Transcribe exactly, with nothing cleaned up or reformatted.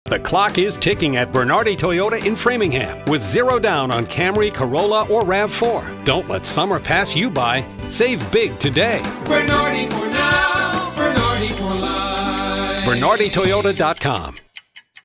The clock is ticking at Bernardi Toyota in Framingham with zero down on Camry, Corolla, or RAV four. Don't let summer pass you by. Save big today. Bernardi for now, Bernardi for life. Bernardi Toyota dot com.